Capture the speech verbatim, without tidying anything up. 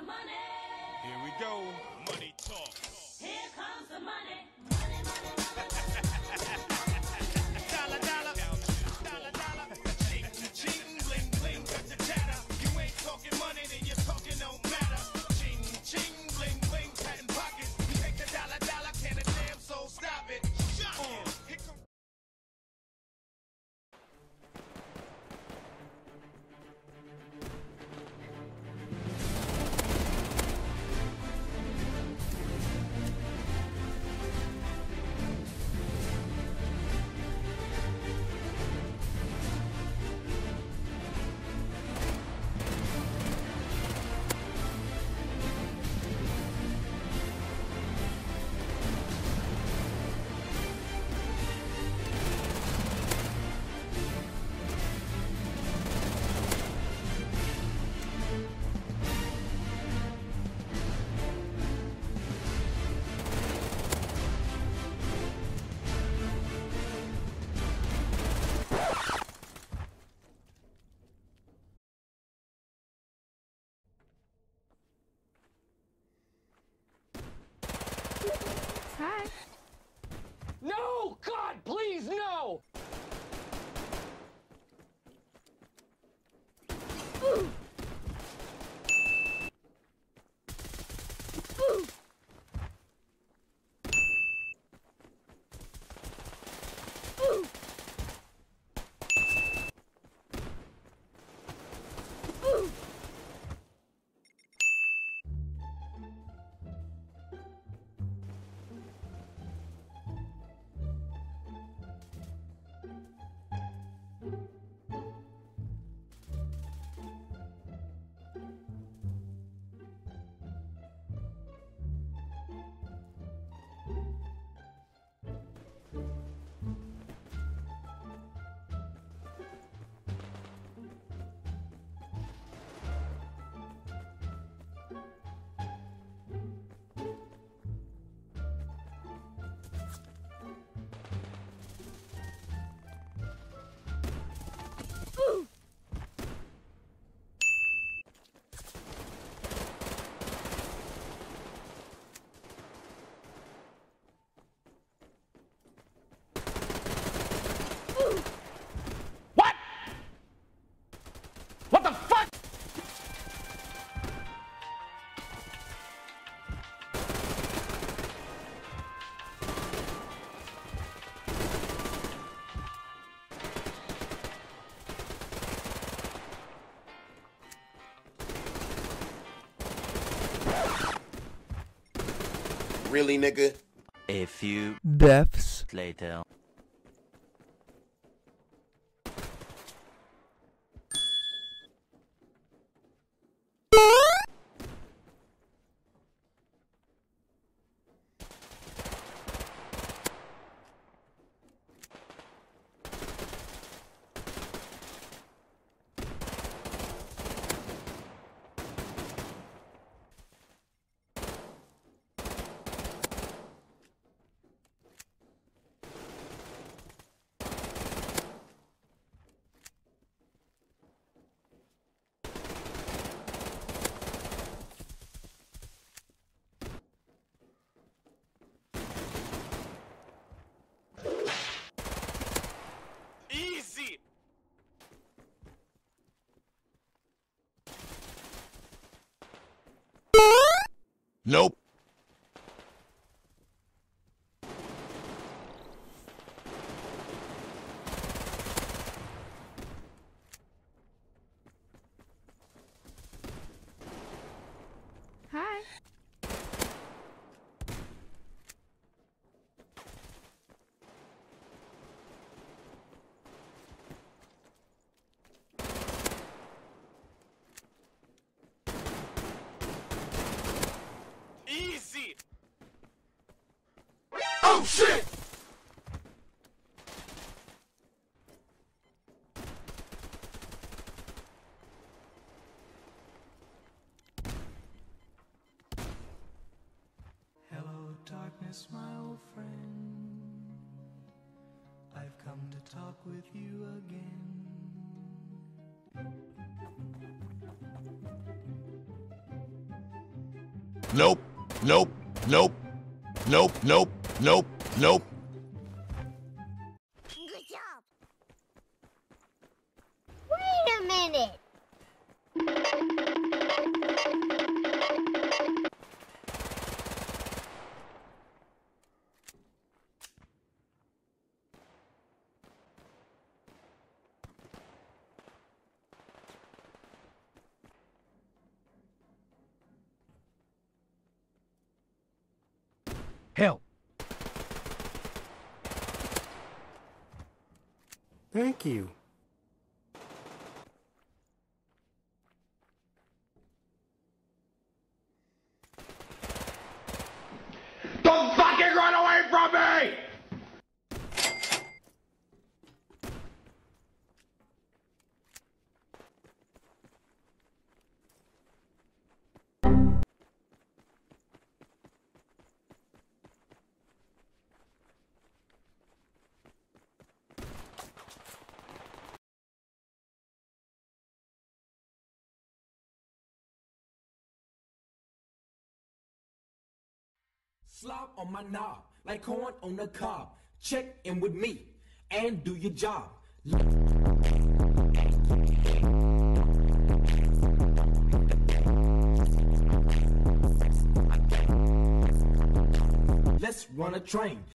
money. Here we go. Money talk. Here comes the money. Money, money, money, money. Dollar, dollar. Dollar, dollar. Cheating, cheating, bling, bling, got the chatter. You ain't talking money, then your talking don't matter. Cheating, cheating, bling, bling, patent pockets. You take the dollar, dollar, can a damn soul stop it? Uh, here come Hi. No! God, please, no! Ooh. Ooh. Ooh. Ooh. Ooh. Ooh. What? What the fuck? Really, nigga? A few Deaths. later. easy. Nope. Hi. Easy. Oh shit! Hello, darkness, my old friend. I've come to talk with you again. Nope. Nope. Nope. Nope. Nope. Nope. Nope. Good job. Wait a minute. Help. Thank you. Don't fucking run away from me! Slop on my knob, like corn on the cob. Check in with me and do your job. Let's run a train.